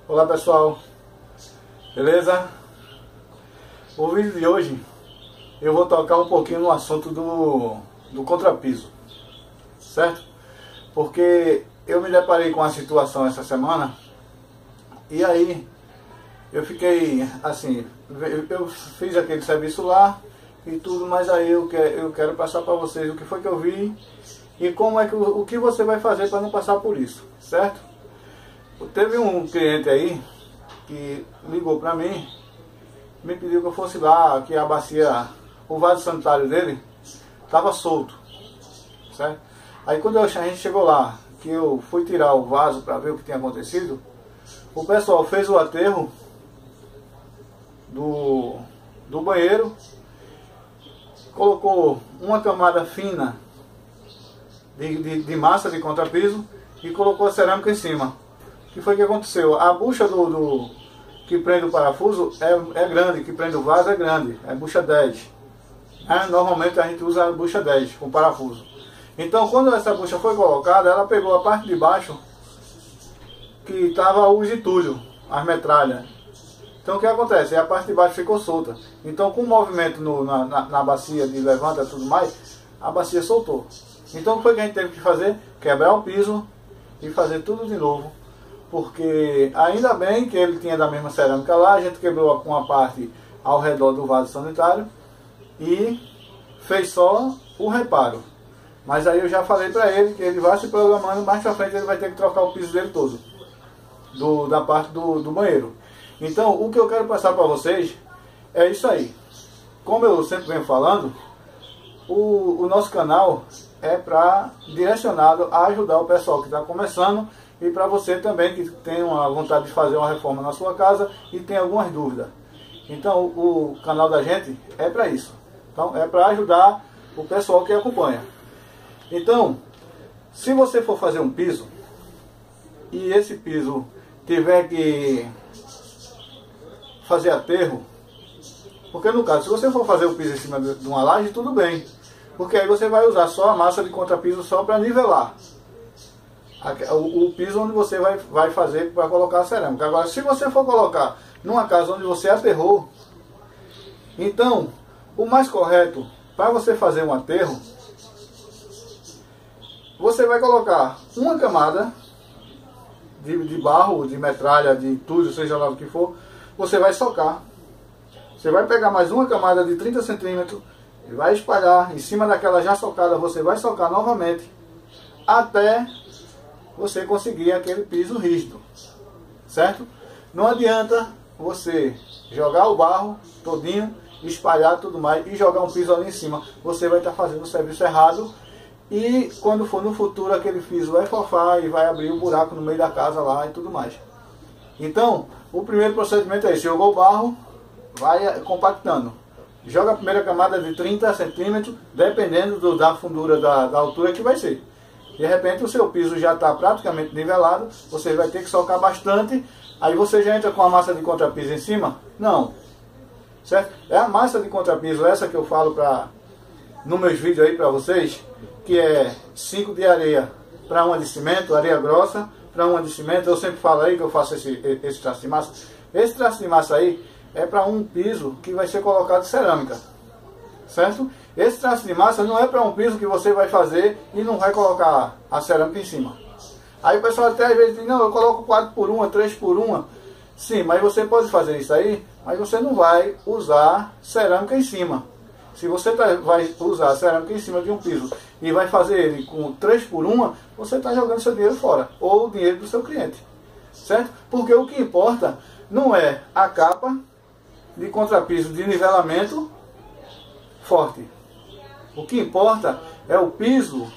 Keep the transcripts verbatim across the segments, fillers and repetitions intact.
Olá pessoal, beleza? O vídeo de hoje eu vou tocar um pouquinho no assunto do, do contrapiso, certo? Porque eu me deparei com uma situação essa semana e aí eu fiquei assim, eu fiz aquele serviço lá e tudo, mas aí eu quero, eu quero passar para vocês o que foi que eu vi e como é que o, o que você vai fazer para não passar por isso, certo? Teve um cliente aí que ligou para mim, me pediu que eu fosse lá, que a bacia, o vaso sanitário dele estava solto, certo? Aí quando a gente chegou lá, que eu fui tirar o vaso para ver o que tinha acontecido, o pessoal fez o aterro do, do banheiro, colocou uma camada fina de, de, de massa de contrapiso e colocou a cerâmica em cima. O que foi que aconteceu? A bucha do, do que prende o parafuso é, é grande, que prende o vaso é grande, é bucha dez. É, normalmente a gente usa a bucha dez com parafuso. Então quando essa bucha foi colocada, ela pegou a parte de baixo que estava os entulhos, as metralhas. Então o que acontece? A parte de baixo ficou solta. Então com o movimento no, na, na, na bacia de levanta e tudo mais, a bacia soltou. Então o que foi que a gente teve que fazer? Quebrar o piso e fazer tudo de novo. Porque ainda bem que ele tinha da mesma cerâmica lá, a gente quebrou uma parte ao redor do vaso sanitário e fez só o reparo. Mas aí eu já falei para ele que ele vai se programando, mais pra frente ele vai ter que trocar o piso dele todo, do, da parte do, do banheiro. Então o que eu quero passar para vocês é isso aí. Como eu sempre venho falando, o, o nosso canal é para direcionado a ajudar o pessoal que está começando e para você também que tem uma vontade de fazer uma reforma na sua casa e tem algumas dúvidas. Então o, o canal da gente é para isso. Então é para ajudar o pessoal que acompanha. Então, se você for fazer um piso e esse piso tiver que fazer aterro, porque no caso, se você for fazer o piso em cima de uma laje, tudo bem, porque aí você vai usar só a massa de contrapiso só para nivelar o, o piso onde você vai, vai fazer para colocar a cerâmica. Agora, se você for colocar numa casa onde você aterrou, então o mais correto para você fazer um aterro, você vai colocar uma camada de, de barro, de metralha, de entulho, seja lá o que for, você vai socar. Você vai pegar mais uma camada de trinta centímetros e vai espalhar em cima daquela já socada, você vai socar novamente até você conseguir aquele piso rígido, certo? Não adianta você jogar o barro todinho, espalhar tudo mais e jogar um piso ali em cima. Você vai estar fazendo o serviço errado e quando for no futuro aquele piso vai fofar e vai abrir um buraco no meio da casa lá e tudo mais. Então, o primeiro procedimento é esse: jogou o barro, vai compactando. Joga a primeira camada de trinta centímetros, dependendo do, da fundura, da, da altura que vai ser. De repente o seu piso já está praticamente nivelado, você vai ter que socar bastante, aí você já entra com a massa de contrapiso em cima? Não. Certo? É a massa de contrapiso, essa que eu falo pra, nos meus vídeos aí para vocês, que é cinco de areia para uma de cimento, areia grossa para uma de cimento. Eu sempre falo aí que eu faço esse, esse traço de massa. Esse traço de massa aí é para um piso que vai ser colocado cerâmica, certo? Esse traço de massa não é para um piso que você vai fazer e não vai colocar a cerâmica em cima. Aí o pessoal até às vezes diz, não, eu coloco quatro por uma, três por uma. Sim, mas você pode fazer isso aí, mas você não vai usar cerâmica em cima. Se você tá, vai usar cerâmica em cima de um piso e vai fazer ele com três por uma, você está jogando seu dinheiro fora, ou o dinheiro do seu cliente, certo? Porque o que importa não é a capa de contrapiso de nivelamento forte. O que importa é o piso,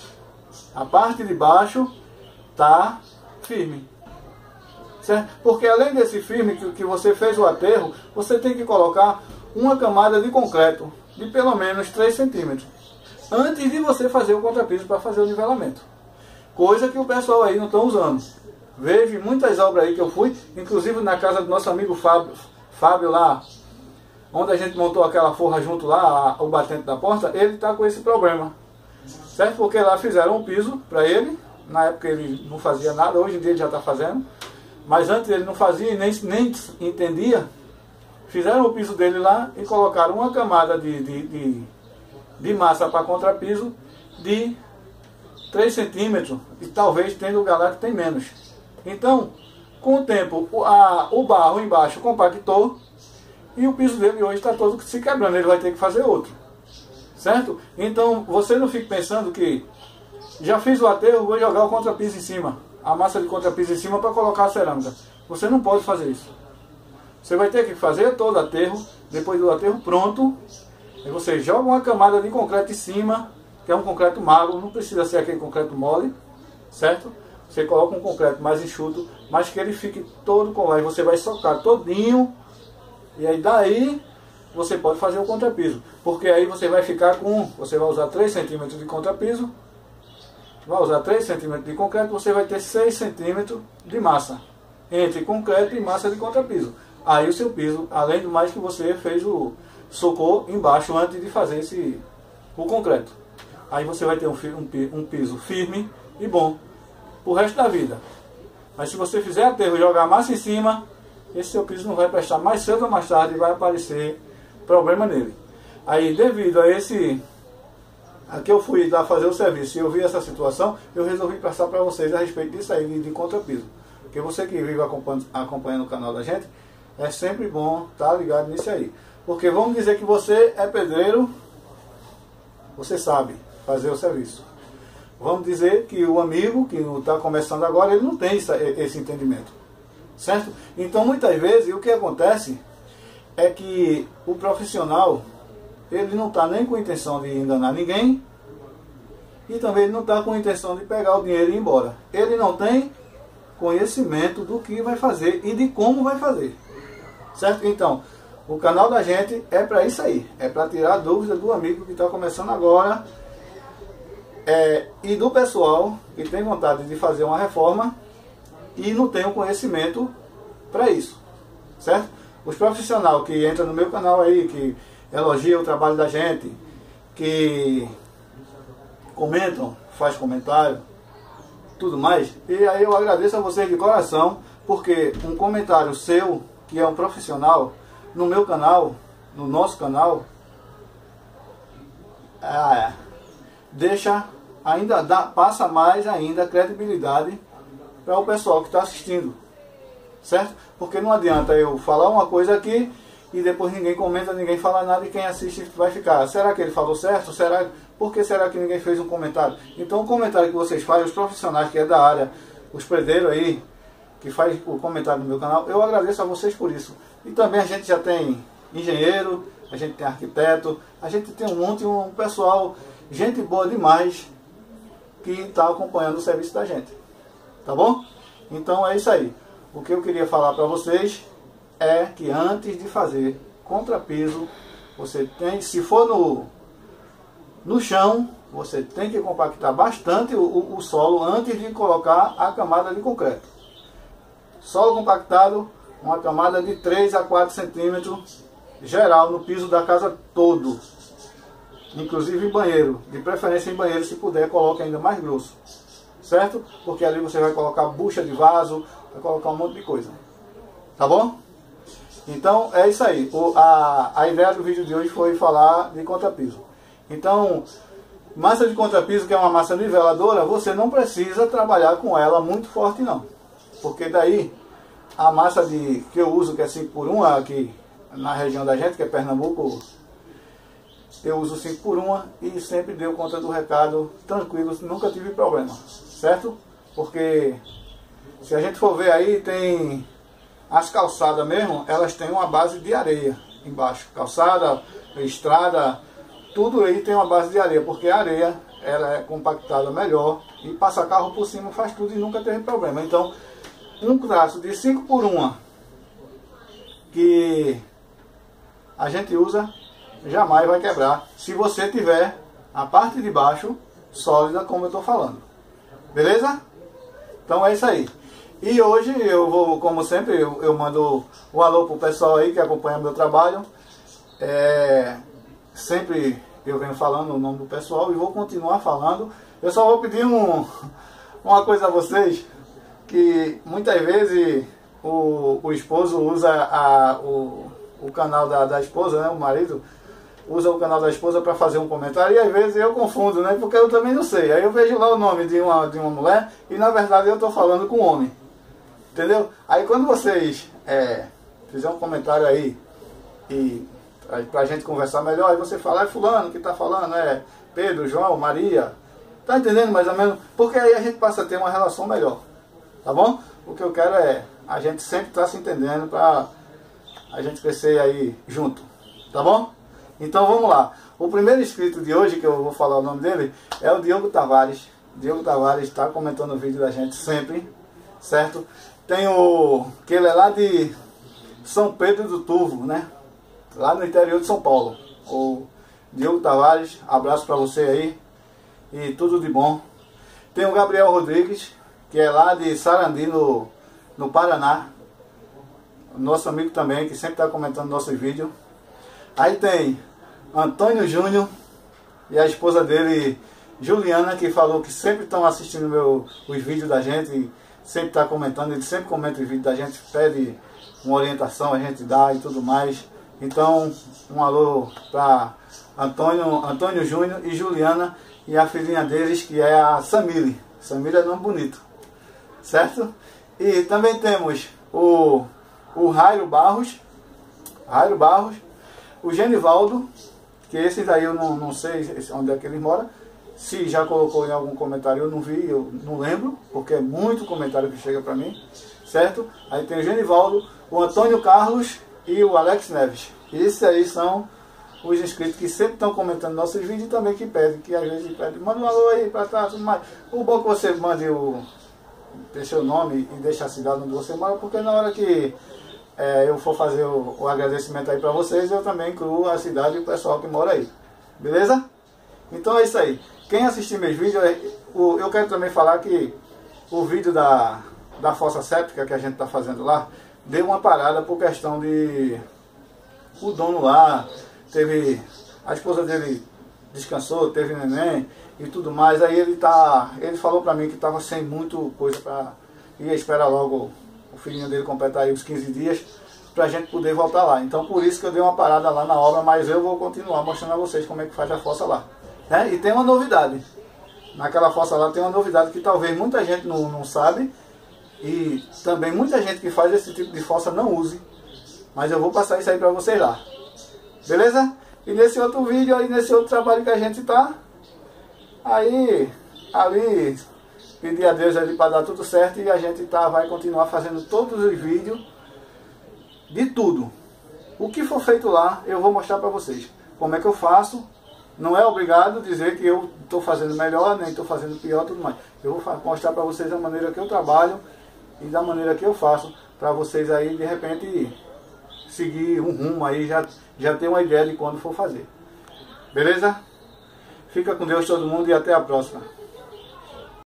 a parte de baixo tá firme, certo? Porque além desse firme que, que você fez o aterro, você tem que colocar uma camada de concreto de pelo menos três centímetros antes de você fazer o contrapiso para fazer o nivelamento, coisa que o pessoal aí não está usando. Vejo muitas obras aí que eu fui, inclusive na casa do nosso amigo Fábio, Fábio lá, onde a gente montou aquela forra junto lá, o batente da porta, ele está com esse problema, certo? Porque lá fizeram um piso para ele, na época ele não fazia nada, hoje em dia ele já está fazendo, mas antes ele não fazia e nem, nem entendia. Fizeram o piso dele lá e colocaram uma camada de, de, de, de massa para contrapiso de três centímetros, e talvez tem lugar lá que tem menos. Então, com o tempo, o, a, o barro embaixo compactou e o piso dele hoje está todo se quebrando, ele vai ter que fazer outro. Certo? Então, você não fique pensando que já fiz o aterro, vou jogar o contrapiso em cima, a massa de contrapiso em cima para colocar a cerâmica. Você não pode fazer isso. Você vai ter que fazer todo o aterro, depois do aterro pronto, aí você joga uma camada de concreto em cima, que é um concreto magro, não precisa ser aquele concreto mole, certo? Você coloca um concreto mais enxuto, mas que ele fique todo com lá, e você vai socar todinho, e aí daí você pode fazer o contrapiso, porque aí você vai ficar com, você vai usar três centímetros de contrapiso, vai usar três centímetros de concreto, você vai ter seis centímetros de massa, entre concreto e massa de contrapiso. Aí o seu piso, além do mais que você fez o socou embaixo antes de fazer esse, o concreto. Aí você vai ter um, um, um piso firme e bom pro resto da vida. Mas se você fizer aterro e jogar massa em cima, esse seu piso não vai prestar, mais cedo ou mais tarde vai aparecer problema nele. Aí devido a esse, a que eu fui lá fazer o serviço e eu vi essa situação, eu resolvi passar para vocês a respeito disso aí, de, de contrapiso. Porque você que vive acompanhando, acompanhando o canal da gente, é sempre bom estar ligado nisso aí. Porque vamos dizer que você é pedreiro, você sabe fazer o serviço. Vamos dizer que o amigo que está começando agora, ele não tem esse entendimento. Certo? Então muitas vezes o que acontece é que o profissional, ele não está nem com a intenção de enganar ninguém, e também ele não está com a intenção de pegar o dinheiro e ir embora. Ele não tem conhecimento do que vai fazer e de como vai fazer. Certo? Então, o canal da gente é para isso aí. É para tirar a dúvida do amigo que está começando agora, é, e do pessoal que tem vontade de fazer uma reforma e não tem o conhecimento para isso. Certo? Os profissionais que entram no meu canal aí, que elogiam o trabalho da gente, que comentam, faz comentário, tudo mais. E aí eu agradeço a vocês de coração, porque um comentário seu, que é um profissional, no meu canal, no nosso canal, é, deixa ainda, dá, passa mais ainda credibilidade para o pessoal que está assistindo, certo? Porque não adianta eu falar uma coisa aqui e depois ninguém comenta, ninguém fala nada, e quem assiste vai ficar, será que ele falou certo? Será, por que será que ninguém fez um comentário? Então o comentário que vocês fazem, os profissionais que é da área, os pedreiros aí, que faz o comentário no meu canal, eu agradeço a vocês por isso. E também a gente já tem engenheiro, a gente tem arquiteto, a gente tem um monte, um pessoal, gente boa demais, que está acompanhando o serviço da gente. Tá bom? Então é isso aí. O que eu queria falar para vocês é que antes de fazer contrapiso, você tem, se for no, no chão, você tem que compactar bastante o, o, o solo antes de colocar a camada de concreto. Solo compactado, uma camada de três a quatro centímetros geral no piso da casa todo. Inclusive em banheiro. De preferência em banheiro, se puder, coloque ainda mais grosso. Certo? Porque ali você vai colocar bucha de vaso, vai colocar um monte de coisa. Tá bom? Então é isso aí. O, a, a ideia do vídeo de hoje foi falar de contrapiso. Então, massa de contrapiso, que é uma massa niveladora, você não precisa trabalhar com ela muito forte não. Porque daí a massa de, que eu uso, que é cinco por um aqui na região da gente, que é Pernambuco, eu uso cinco por um e sempre deu conta do recado tranquilo, nunca tive problema, certo? Porque se a gente for ver aí, tem as calçadas mesmo, elas têm uma base de areia embaixo. Calçada, estrada, tudo aí tem uma base de areia, porque a areia ela é compactada melhor e passa carro por cima, faz tudo e nunca teve problema. Então, um traço de cinco por um que a gente usa jamais vai quebrar, se você tiver a parte de baixo sólida, como eu estou falando. Beleza? Então é isso aí. E hoje eu vou, como sempre, eu, eu mando um alô pro pessoal aí que acompanha meu trabalho. É, sempre eu venho falando o nome do pessoal e vou continuar falando. Eu só vou pedir um, uma coisa a vocês, que muitas vezes o, o esposo usa a, o, o canal da, da esposa, né? O marido usa o canal da esposa para fazer um comentário, e às vezes eu confundo, né? Porque eu também não sei. Aí eu vejo lá o nome de uma, de uma mulher e na verdade eu estou falando com um homem. Entendeu? Aí quando vocês é, fizerem um comentário aí, e aí, pra gente conversar melhor, aí você fala, é fulano que tá falando, é Pedro, João, Maria. Tá entendendo mais ou menos? Porque aí a gente passa a ter uma relação melhor. Tá bom? O que eu quero é a gente sempre estar tá se entendendo para a gente crescer aí junto. Tá bom? Então vamos lá. O primeiro inscrito de hoje, que eu vou falar o nome dele, é o Diogo Tavares. Diogo Tavares está comentando o vídeo da gente sempre, certo? Tem o... que ele é lá de São Pedro do Turvo, né? Lá no interior de São Paulo. O Diogo Tavares, abraço para você aí. E tudo de bom. Tem o Gabriel Rodrigues, que é lá de Sarandi, no, no Paraná. Nosso amigo também, que sempre está comentando nossos vídeos. Aí tem Antônio Júnior e a esposa dele, Juliana, que falou que sempre estão assistindo meu, os vídeos da gente, e sempre está comentando, ele sempre comenta os vídeos da gente, pede uma orientação, a gente dá e tudo mais. Então, um alô para Antônio, Antônio Júnior e Juliana e a filhinha deles, que é a Samile. Samile é nome bonito, certo? E também temos o, o Jairo Barros, Jairo Barros, o Genivaldo, que esse daí eu não, não sei onde é que ele mora. Se já colocou em algum comentário, eu não vi, eu não lembro, porque é muito comentário que chega para mim, certo? Aí tem o Genivaldo, o Antônio Carlos e o Alex Neves. Esses aí são os inscritos que sempre estão comentando nossos vídeos e também que pedem, que às vezes pedem, manda um alô aí para trás, tudo mais. O bom é que você mande o, deixe o nome e deixe a cidade onde você mora, porque na hora que é, eu for fazer o, o agradecimento aí para vocês, eu também incluo a cidade e o pessoal que mora aí. Beleza? Então é isso aí. Quem assistir meus vídeos, eu quero também falar que o vídeo da, da fossa séptica que a gente está fazendo lá, deu uma parada por questão de... o dono lá, teve... a esposa dele descansou, teve neném e tudo mais. Aí ele tá... ele falou pra mim que tava sem muito coisa pra... ia esperar logo o filhinho dele completar aí os quinze dias pra gente poder voltar lá. Então por isso que eu dei uma parada lá na obra, mas eu vou continuar mostrando a vocês como é que faz a fossa lá. É, e tem uma novidade. Naquela fossa lá tem uma novidade que talvez muita gente não, não sabe. E também muita gente que faz esse tipo de fossa não use. Mas eu vou passar isso aí pra vocês lá. Beleza? E nesse outro vídeo aí, nesse outro trabalho que a gente tá, aí, ali, pedir a Deus ali para dar tudo certo. E a gente tá, vai continuar fazendo todos os vídeos de tudo. O que for feito lá, eu vou mostrar pra vocês. Como é que eu faço. Não é obrigado dizer que eu estou fazendo melhor, nem estou fazendo pior, tudo mais. Eu vou mostrar para vocês a maneira que eu trabalho e da maneira que eu faço, para vocês aí de repente seguir um rumo aí, já, já ter uma ideia de quando for fazer. Beleza? Fica com Deus todo mundo e até a próxima.